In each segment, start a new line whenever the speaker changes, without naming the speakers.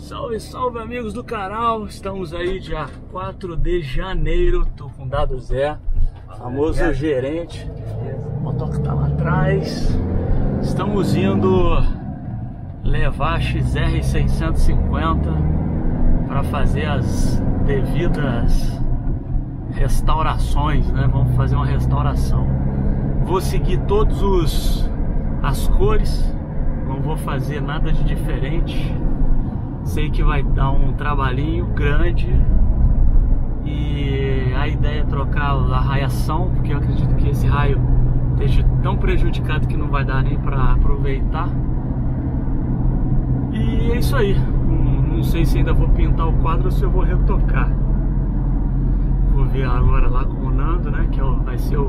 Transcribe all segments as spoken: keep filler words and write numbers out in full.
Salve, salve amigos do canal, estamos aí dia quatro de janeiro, tô com o Dado Zé, famoso é. gerente, o motor tá lá atrás, estamos indo levar a X R seiscentos e cinquenta para fazer as devidas restaurações, né? Vamos fazer uma restauração, vou seguir todos os as cores, não vou fazer nada de diferente. Sei que vai dar um trabalhinho grande e a ideia é trocar a raiação, porque eu acredito que esse raio esteja tão prejudicado que não vai dar nem para aproveitar. E é isso aí, não, não sei se ainda vou pintar o quadro ou se eu vou retocar. Vou ver agora lá com o Nando, né, que é o, vai ser o,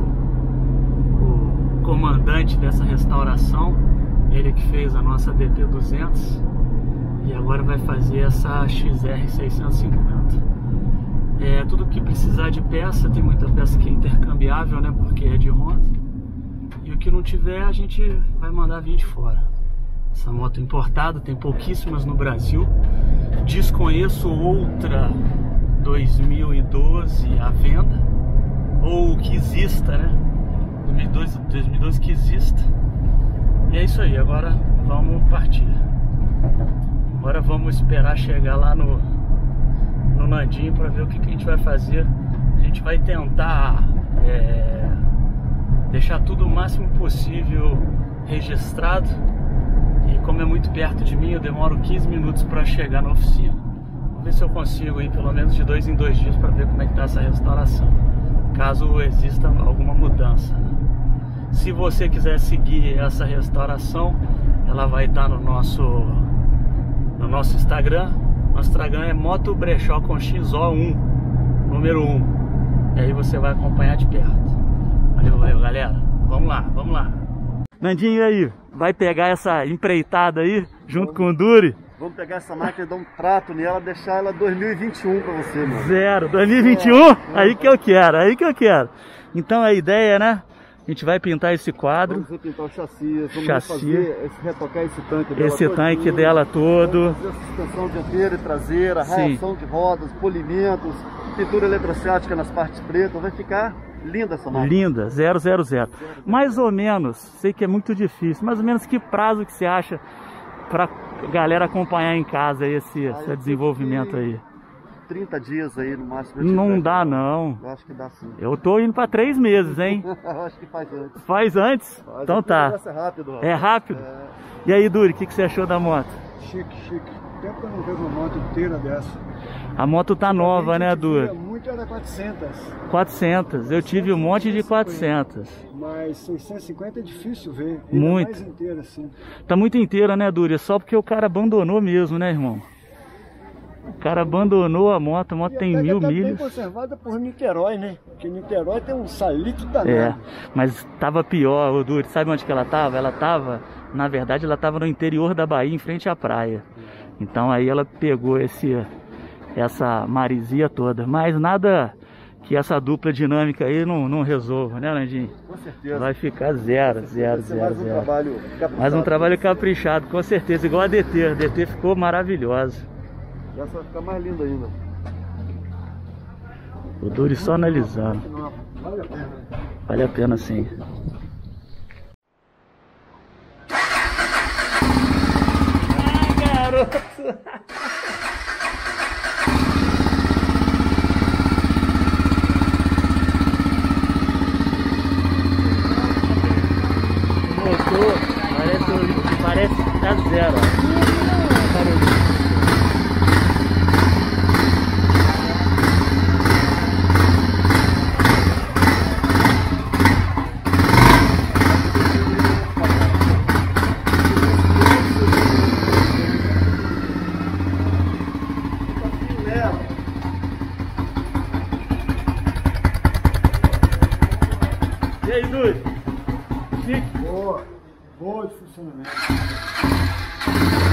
o comandante dessa restauração, ele que fez a nossa D T duzentos. E agora vai fazer essa X R seiscentos e cinquenta. É, tudo que precisar de peça, tem muita peça que é intercambiável, né? Porque é de Honda. E o que não tiver, a gente vai mandar vir de fora. Essa moto importada, tem pouquíssimas no Brasil. Desconheço outra dois mil e doze à venda. Ou que exista, né? dois mil e doze, dois mil e doze que exista. E é isso aí, agora vamos partir. Agora vamos esperar chegar lá no, no Nandinho para ver o que, que a gente vai fazer. A gente vai tentar é, deixar tudo o máximo possível registrado. E como é muito perto de mim, eu demoro quinze minutos para chegar na oficina. Vamos ver se eu consigo ir pelo menos de dois em dois dias para ver como é que está essa restauração, caso exista alguma mudança. Se você quiser seguir essa restauração, ela vai estar no nosso... no nosso Instagram. Nosso Instagram é Moto Brechó com X O um, número um. E aí você vai acompanhar de perto. Valeu, valeu, galera. Vamos lá, vamos lá. Nandinho, aí, vai pegar essa empreitada aí, junto vamos, com o Duri?
Vamos pegar essa máquina e dar um trato nela, deixar ela dois mil e vinte e um pra você, mano.
Zero, dois mil e vinte e um? É, aí que eu quero, aí que eu quero. Então a ideia, né? A gente vai pintar esse quadro.
Vamos repintar o chassi, vamos
chassi.
fazer, esse, retocar esse tanque dela
Esse
todo,
tanque dela todo.
Vamos fazer a suspensão dianteira e traseira, raiação de rodas, polimentos, pintura eletrostática nas partes pretas. Vai ficar linda essa máquina. Linda,
zero zero zero. Mais ou menos, sei que é muito difícil, mais ou menos que prazo que você acha pra galera acompanhar em casa esse, ah, esse desenvolvimento aí?
trinta dias aí no máximo.
Não dá não.
Eu acho que dá sim.
Eu tô indo para três meses, hein?
Eu acho que faz antes.
Faz antes? Faz. Então tá.
É rápido.
É rápido? É. E aí, Duri, o que, que você achou da moto?
Chique, chique. Tempo que eu não vejo uma moto inteira dessa.
A moto tá nova, né, Duri?
Muito era quatrocentas.
quatrocentas. Eu tive um monte de quatrocentas.
Mas seiscentos e cinquenta é difícil ver.
Muito.
Mais inteira, assim.
Tá muito inteira, né, Duri? Só porque o cara abandonou mesmo, né, irmão? O cara abandonou a moto, a moto e tem mil tá milhas.
Bem conservada por Niterói, né? Porque Niterói tem um salito danado.
É, mas tava pior, o Duri. Sabe onde que ela tava? Ela tava, na verdade, ela tava no interior da Bahia, em frente à praia. Então aí ela pegou esse, essa marisia toda. Mas nada que essa dupla dinâmica aí não, não resolva, né, Landinho?
Com certeza.
Vai ficar zero, zero, zero,
mais um
zero.
Trabalho
mais um trabalho caprichado, com certeza. Igual a D T. A D T ficou maravilhosa.
Essa vai ficar mais linda ainda.
O Duri só analisando.
Vale a pena.
Vale a pena sim. Ah, garoto! Motor parece, parece que tá zero. E aí, Duri? Chique?
Boa, boa de funcionamento.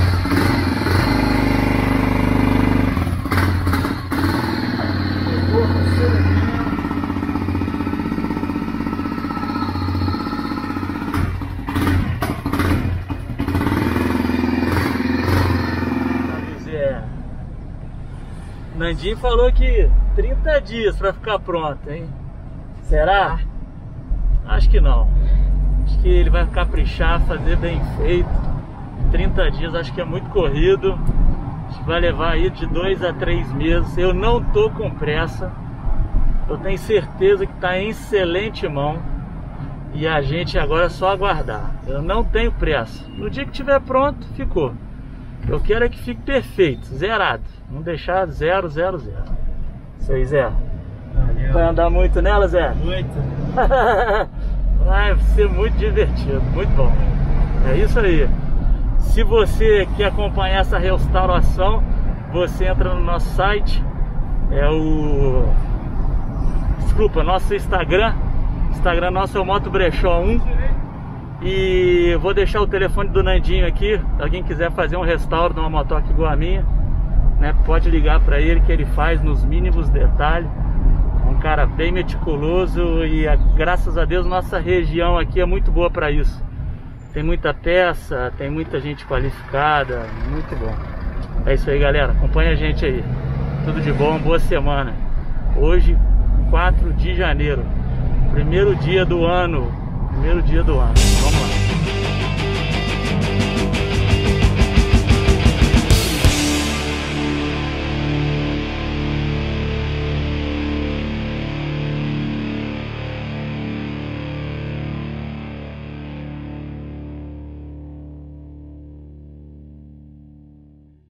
Nandinho falou que trinta dias pra ficar pronto, hein? Será? Acho que não. Acho que ele vai caprichar, fazer bem feito. trinta dias acho que é muito corrido. Acho que vai levar aí de dois a três meses. Eu não tô com pressa. Eu tenho certeza que tá em excelente mão. E a gente agora é só aguardar. Eu não tenho pressa. No dia que tiver pronto, ficou. Eu quero é que fique perfeito, zerado. Não deixar zero, zero, zero. Isso aí, Zé. Valeu. Vai andar muito nela, Zé? Muito. Vai ser muito divertido, muito bom. É isso aí. Se você quer acompanhar essa restauração, você entra no nosso site. É o... Desculpa, nosso Instagram. Instagram nosso é o Moto Brechó um. E vou deixar o telefone do Nandinho aqui. Se alguém quiser fazer um restauro de uma motoca igual a minha, né, pode ligar para ele que ele faz nos mínimos detalhes. É um cara bem meticuloso e graças a Deus nossa região aqui é muito boa para isso. Tem muita peça, tem muita gente qualificada, muito bom. É isso aí, galera, acompanha a gente aí. Tudo de bom, boa semana. Hoje, quatro de janeiro, primeiro dia do ano, primeiro dia do ano. Vamos